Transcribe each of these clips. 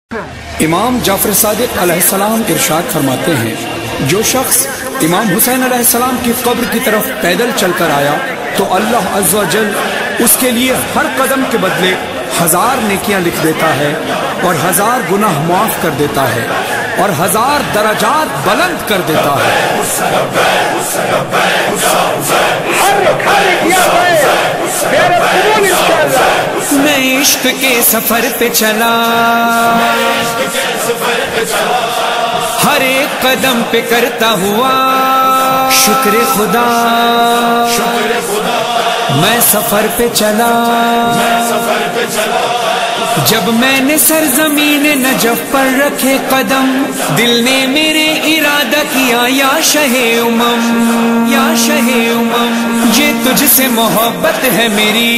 امام جعفر صادق علیہ السلام ارشاد فرماتے ہیں، جو شخص امام حسین علیہ السلام کی قبر کی طرف پیدل چل کر آیا تو اللہ عز و جل اس کے لیے ہر قدم کے بدلے 1000 نیکیاں لکھ دیتا ہے اور 1000 گناہ معاف کر دیتا ہے اور 1000 درجات بلند کر دیتا ہے۔ میں عشق کے سفر پہ چلا، ہر ایک قدم پہ کرتا ہوا شکر خدا، میں سفر پہ چلا، جب میں نے سرزمین نجف پر رکھے قدم، دل نے میرے ارادہ کیا یا شہ امم، یا شہ امم، یہ تجھ سے محبت ہے میری،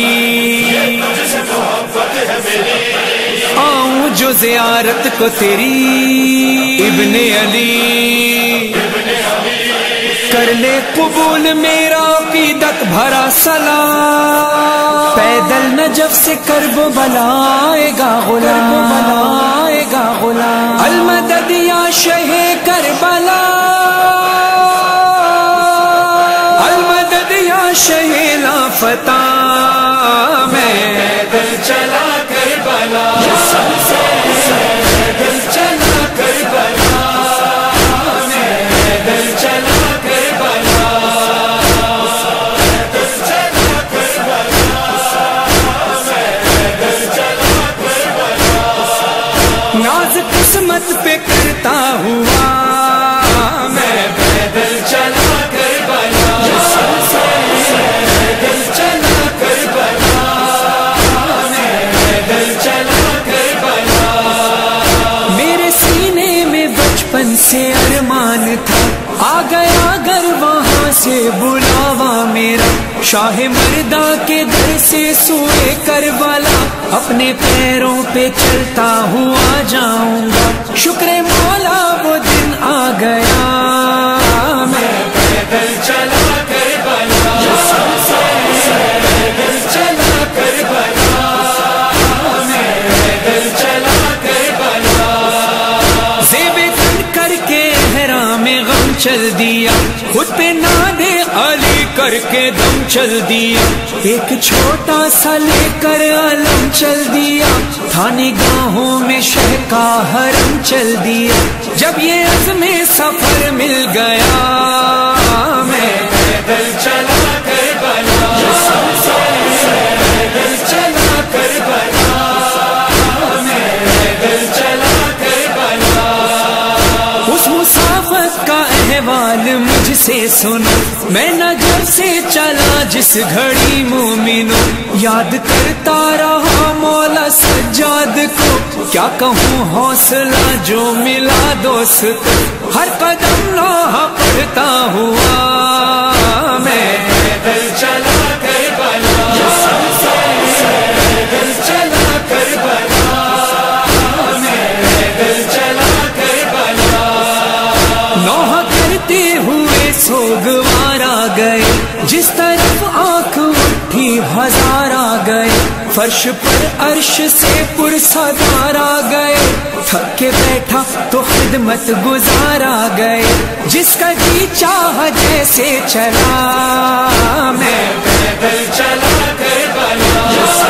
آؤں جو زیارت کو تیری ابن علی، کر لے قبول میرا عقیدت بھرا سلام، پیدل نجف سے کرب بلا آئے گا غلام، آئے گا غلام، المدد یا شہ کربلا، المدد یا شہ لافتہ، میں پیدل چلا کربلا، پیدل چلا کربلا، میں پیدل چلا قسمت پہ کرتا ہوا، میں پیدل چلا کربلا، پیدل چلا کربلا، میں پیدل چلا کربلا، میرے سینے میں بچپن سے ارمان تھا، آ گیا گر وہاں سے بلاوا میرا، شاہ مردہ کے در سے سوئے کربلا، اپنے پیروں پہ چلتا ہوا جاؤں گا، شکر مولا وہ دن آ گیا، میں پیدل چلا کربلا، پیدل چلا کربلا، میں پیدل چلا کربلا، زیب تن کر کے احرام غم چل دیا، خود پہ نادے علی کر کے دم چل دیا، ایک چھوٹا سا لے کر علم چل دیا، تھا نگاہوں میں شہ کا حرم چل دیا، جب یہ عزم سفر مل گیا، میں پیدل چلا کربلا، پیدل چلا کربلا، میں پیدل چلا کربلا، اس مسافت کا احوال مجھ سے سنو، میں نجف سے چلا جس گھڑی مومنو، یاد کرتا رہا مولا سجاد کو، کیا کہوں حوصلہ جو ملا دوست، ہر قدم لوحہ پڑھتا ہوا، میں پیدل چلا کربلا، پیدل چلا کربلا، میں پیدل چلا کربلا، لوحہ کرتے ہوئے سوگوار آ گئے، جس طرف آنکھ اٹھی 1000 آ گئے، فرش پر عرش سے پرصدار آ گئے، تھک کے بیٹھا تو خدمت گزار آ گئے، جس کا جی چاہ جیسے چلا، میں پیدل چلا کربلا،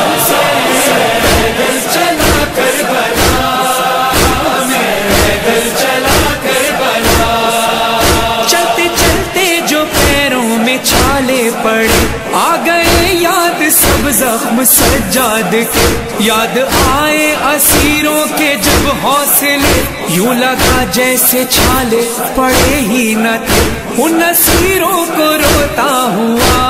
پیدل چلا کربلا، میں پیدل چلا کربلا، چلتے چلتے جو پیروں میں چھالے پڑے، آ گئے یاد سب زخم سجاد کے، یاد آئے اسیروں کے جب حوصلے، یوں لگا جیسے چھالے پڑے ہی نہ تھے، ان اسیروں کو روتا ہوا،